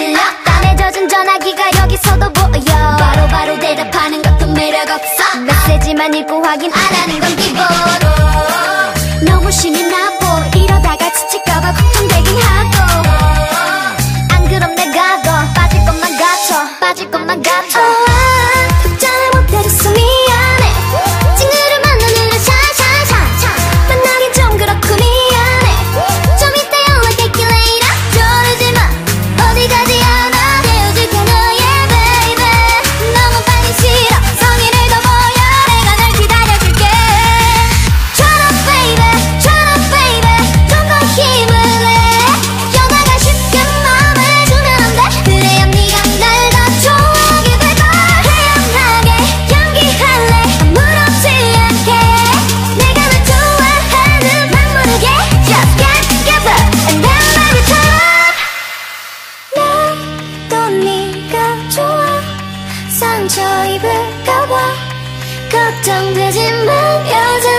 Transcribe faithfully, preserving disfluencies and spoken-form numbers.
들려 땀에 젖은 전화기가 여기서도 보여 바로바로 바로 대답하는 것도 매력 없어 메시지만 읽고 확인 안 하는 건 기본 너무 신이 나보 이러다가 지칠까봐 걱정되긴 하고 안 그럼 내가 더 빠질 것만 같아 빠질 것만 같아 oh, 답장을 못해줬어 미안해 친구를 만나느라 샤샤샤 만나긴 좀 그렇고 미안해 좀 이따 연락할게 later 저러지마 어디 가지 않아 헤어질게 너의 baby 너무 빨리 싫어 성의를 더 보여 내가 널 기다려줄게 Turn up baby Turn up baby 좀 더 힘을 내 연애가 쉽게 마음을 주면 안 돼 그래야 네가 날 더 좋아하게 될걸 태연하게 연기할래 아무렇지 않게 내가 널 좋아하는 막 모르게 Just get together and then baby turn up 나도 네가 좋아 상처 입을까봐 걱정되지만 여자